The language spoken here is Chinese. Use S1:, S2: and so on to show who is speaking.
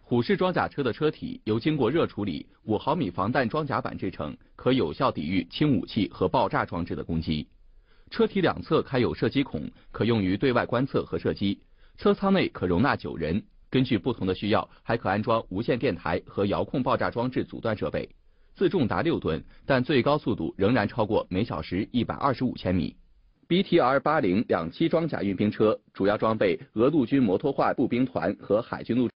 S1: 虎式装甲车的车体由经过热处理5毫米防弹装甲板制成，可有效抵御轻武器和爆炸装置的攻击。车体两侧开有射击孔，可用于对外观测和射击。车舱内可容纳9人，根据不同的需要，还可安装无线电台和遥控爆炸装置阻断设备。自重达6吨，但最高速度仍然超过每小时125千米。BTR-80两栖装甲运兵车主要装备俄陆军摩托化步兵团和海军陆